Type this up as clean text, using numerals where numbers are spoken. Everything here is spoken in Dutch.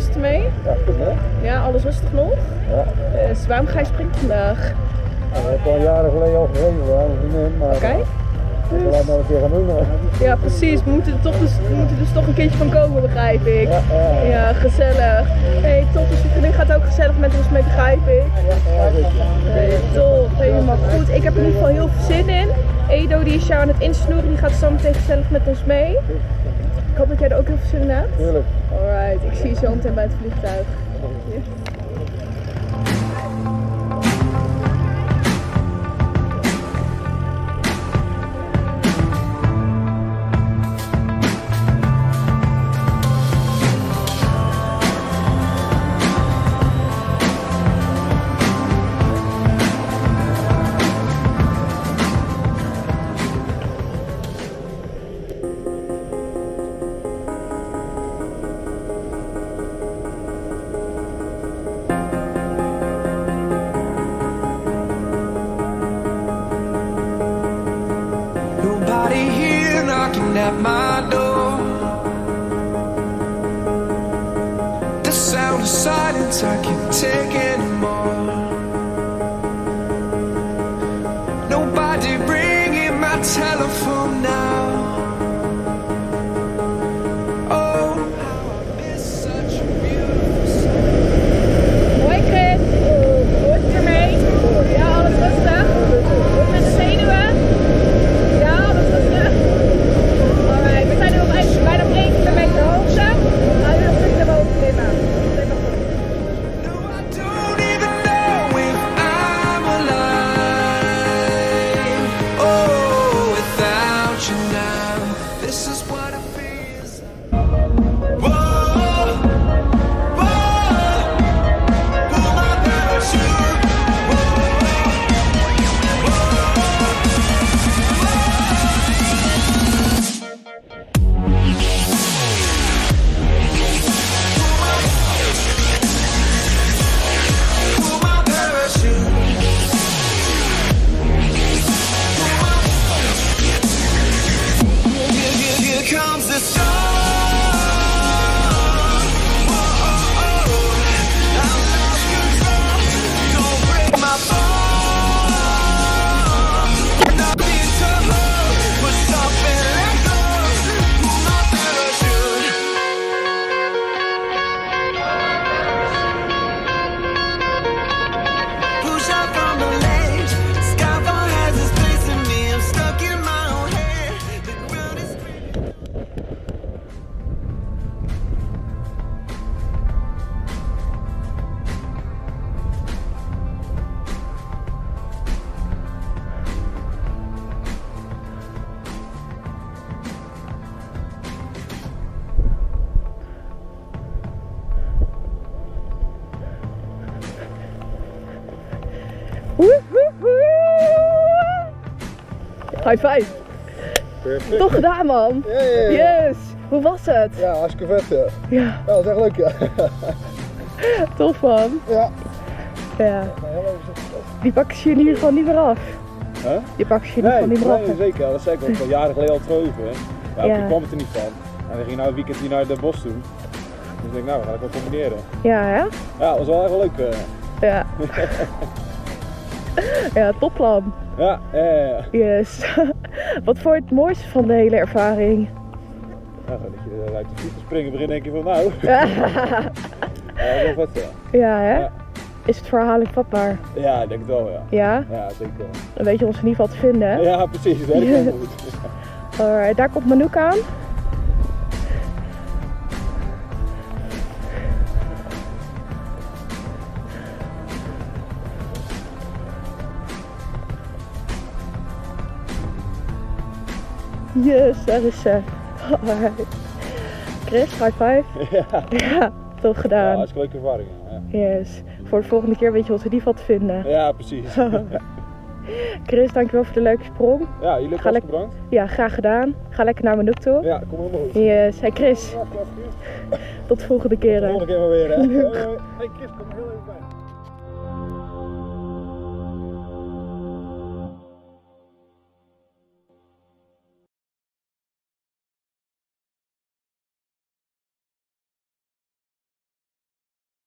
is het ermee? Ja, goed hè? Ja, alles rustig nog? Ja. Dus waarom ga je sprinten vandaag? Ja, dat heb ik al jaren geleden al gegeven, ja, een vriendin, maar Oké. ik wil het nog een keer gaan doen. Ja, precies. We moeten er dus toch een keertje van komen, begrijp ik. Ja, gezellig. Hey, top. Dus je vriendin gaat ook gezellig met ons mee, begrijp ik. Ja, zeker. Hey, top. Helemaal goed. Ik heb er in ieder geval heel veel zin in. Edo die is jou aan het insnoeren. Die gaat zo meteen gezellig met ons mee. Ik hoop dat jij er ook heel veel zin in hebt. Tuurlijk. Alright. Ik zie je zo meteen bij het vliegtuig. Yes. Nobody here knocking at my door. The sound of silence I can't take anymore. Nobody ringing my telephone now. Oh, how I miss such a beautiful song. Hoi Chris. Hoe is het ermee? Ja, alles rustig? Hoe is het met de zenuwen? Ja, alles rustig? Alright, we zijn nu nog even bijna op 1 kilometer hoogte. Gaan we nog een stuk naar boven klimmen. No, I don't even know if I'm alive. Oh, without you now, this is what I feel. Whoa, whoa, pull my parachute. Pull my parachute. Here comes the sun. Whoa, I'm lost control. Don't break my bones. Not being so low, but stop and let go. Pull my parachute. Push out from the ledge. Skyfall has its place in me. I'm stuck in my own head. The ground is High five. Perfect. Toch gedaan, man. Ja, ja, ja. Yes. Hoe was het? Ja, hartstikke vet ja. Ja, Ja, dat is echt leuk ja. tof man. Ja. Ja. Die pakken ze je in ieder geval niet meer af. Huh? Die pakken ze je in ieder geval niet meer af. Nee, zeker. Ja, dat zei ik ook al jaren geleden al terug. Ja, Ja. toen kwam het er niet van. En we gingen nou een weekend hier naar de bos toe. Dus ik denk, nou, we gaan het wel combineren. Ja, hè? Ja, dat was wel echt leuk. Ja. Ja, topplan. Ja, Yes. Wat vond je het mooiste van de hele ervaring? Ja, dat je uit de fiets te springen begint denk je van nou. Ja, Ja, dat is wel vet ja. ja hè? Ja. Is het voor herhaling vatbaar? Ja, ik denk het wel ja. Ja? Ja, zeker wel. Dan weet je ons in ieder geval te vinden, hè? Ja, precies. Dat is wel goed. Alright, daar komt Manouk aan. Yes, daar is ze. Alright. Chris, high five. Ja. Ja, tof Ja, gedaan. hartstikke leuke ervaring. Ja. Yes. Voor de volgende keer weet je ons in ieder geval te vinden. Ja, precies. Chris, dankjewel voor de leuke sprong. Ja, jullie Ga hebben bedankt. Ja, graag gedaan. Ga lekker naar Manouk toe. Ja, kom helemaal goed. Yes. Hey Chris, Ja, klaar. tot de volgende keer. Tot de volgende keer maar weer hè. Hoi, hoi. Hey Chris, kom er heel even bij.